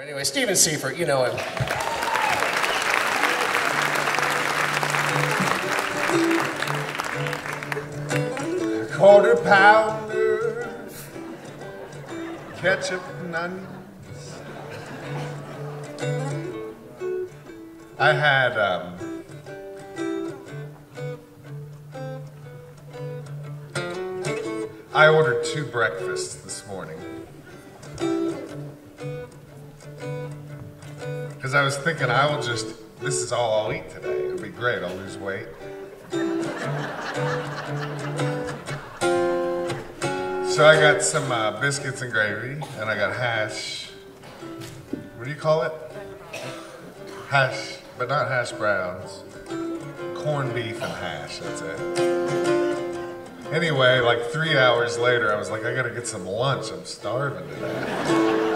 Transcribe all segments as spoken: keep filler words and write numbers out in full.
Anyway, Steven Seifert, you know him. Quarter pounder, ketchup and onions. I had, um, I ordered two breakfasts this morning. Because I was thinking I will just, this is all I'll eat today. It'll be great, I'll lose weight. So I got some uh, biscuits and gravy, and I got hash, what do you call it? Hash, but not hash browns. Corned beef and hash, that's it. Anyway, like three hours later, I was like, I gotta get some lunch, I'm starving to death.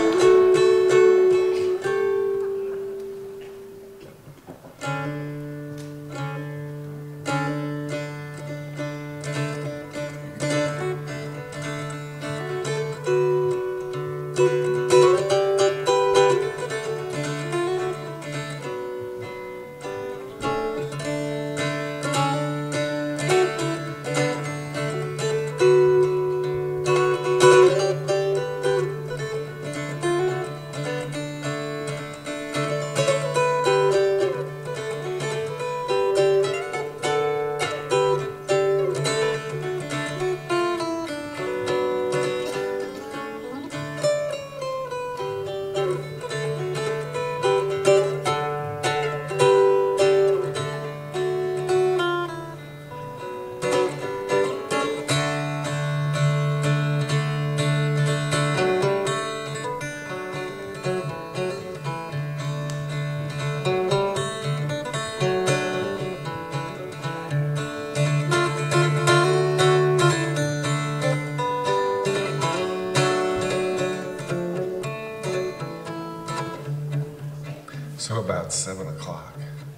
So about seven o'clock.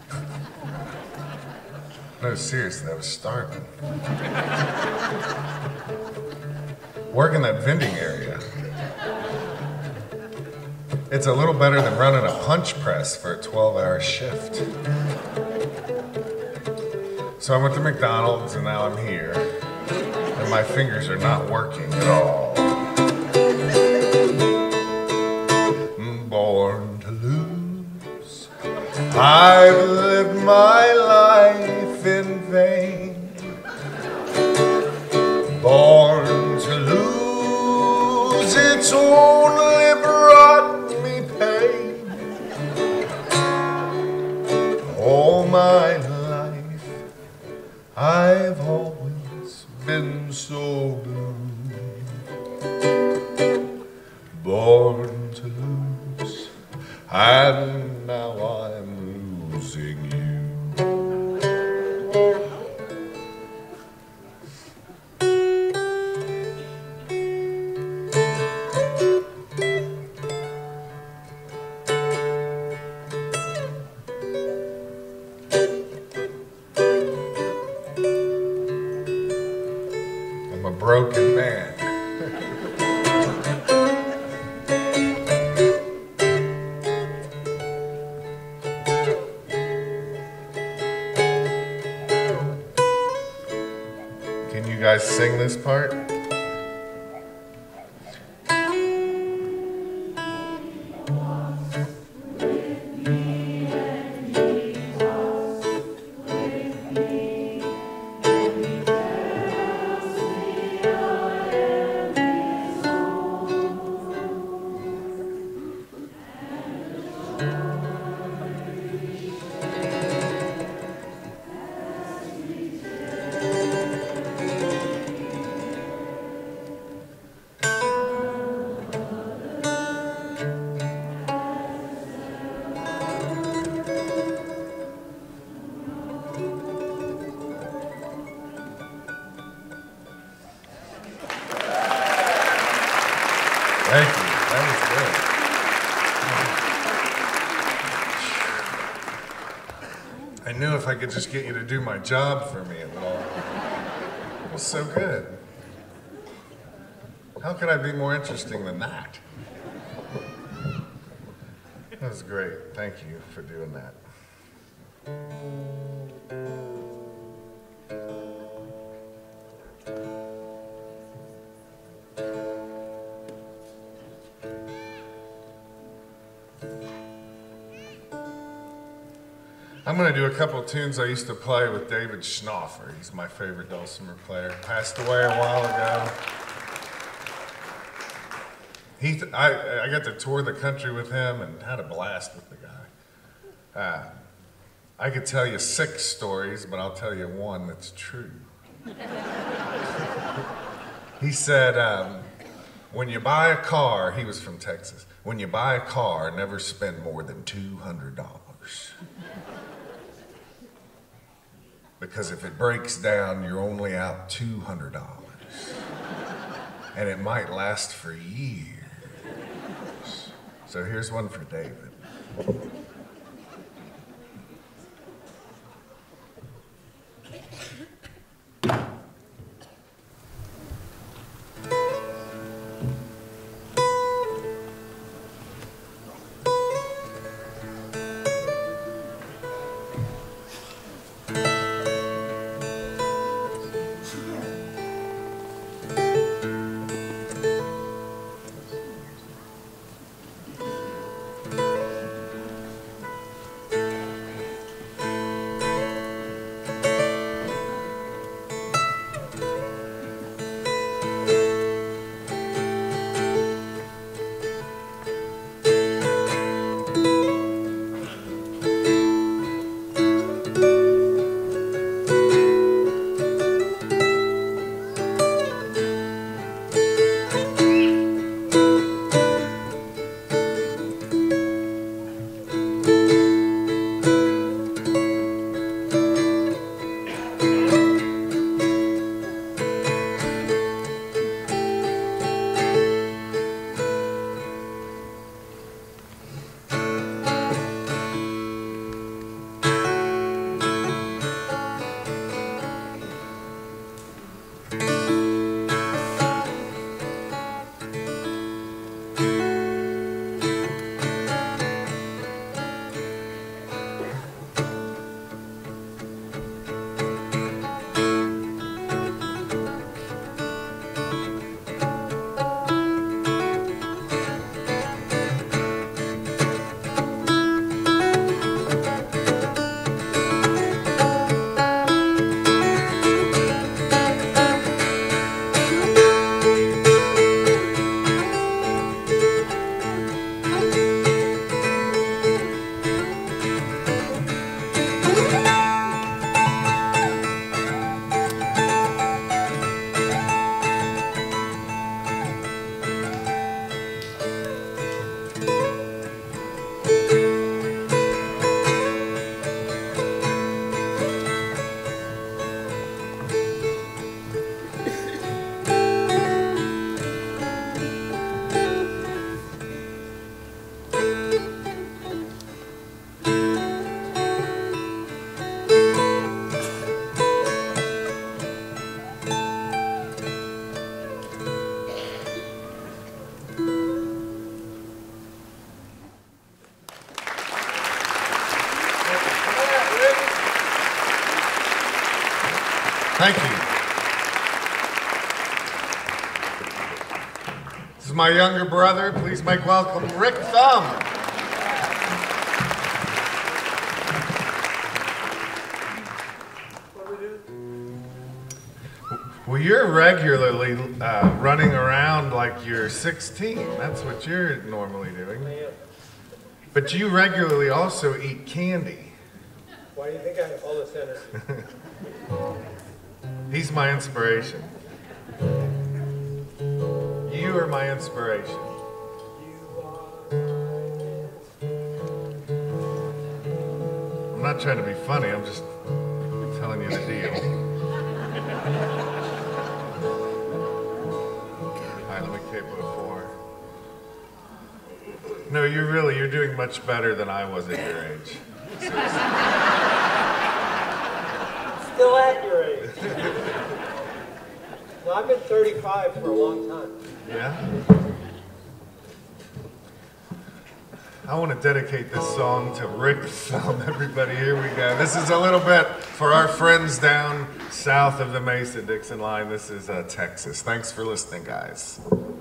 No, seriously, I was starving. Working that vending area. It's a little better than running a punch press for a twelve hour shift. So I went to McDonald's and now I'm here. And my fingers are not working at all. Born to lose. I've lived my life in vain. Born to lose, it's only brought me pain. All my life, I've always been so blue. Born to lose, and now I'm losing you. I'm a broken man. Can you guys sing this part? Thank you. That was good. I knew if I could just get you to do my job for me, it would all. It was so good. How could I be more interesting than that? That was great. Thank you for doing that. I'm going to do a couple of tunes I used to play with David Schnaufer. He's my favorite dulcimer player. Passed away a while ago. He, I, I got to tour the country with him and had a blast with the guy. Uh, I could tell you six stories, but I'll tell you one that's true. He said, um, when you buy a car, he was from Texas, when you buy a car, never spend more than two hundred dollars. Because if it breaks down, you're only out two hundred dollars. And it might last for years. So here's one for David. Thank you. This is my younger brother. Please make welcome Rick Thumb. Well, you're regularly uh, running around like you're sixteen. That's what you're normally doing. But you regularly also eat candy. Why do you think I have all this energy? He's my inspiration. You are my inspiration. I'm not trying to be funny, I'm just telling you the deal. Alright, let me capo four. No, you're really, you're doing much better than I was at your age. Still at your age. Well, I've been thirty-five for a long time. Yeah? I want to dedicate this song to Rick Thumb. Everybody, here we go. This is a little bit for our friends down south of the Mason-Dixon line. This is uh, Texas. Thanks for listening, guys.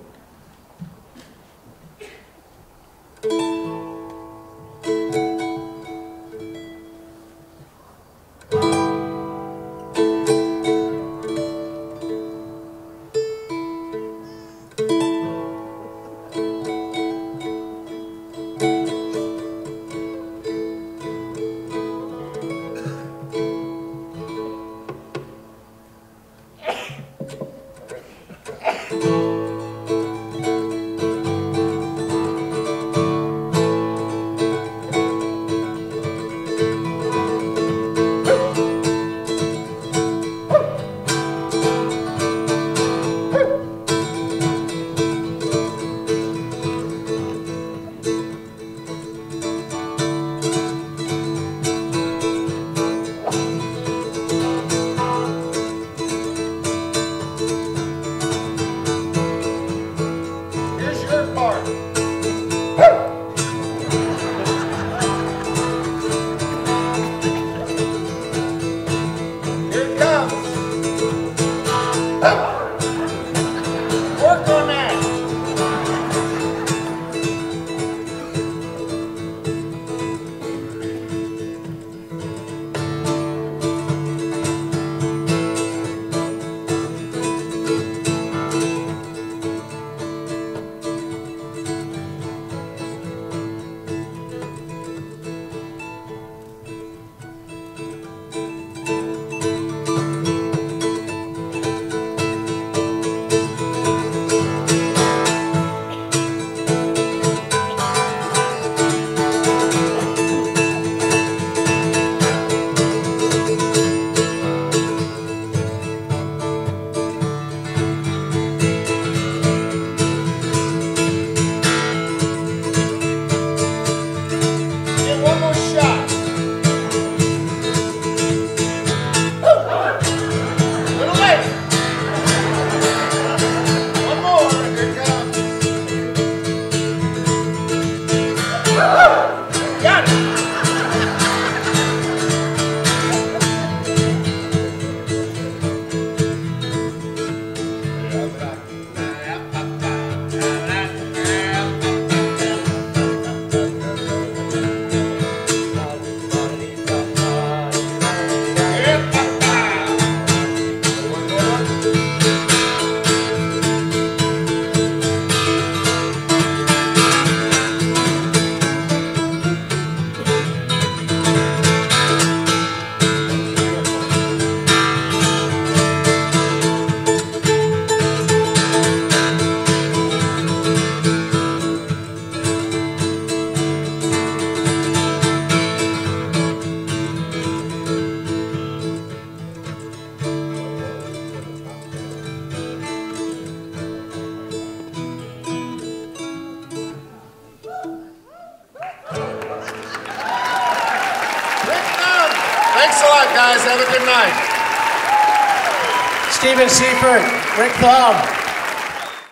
Thanks a lot, guys. Have a good night. Steven Seifert, Rick Thumb.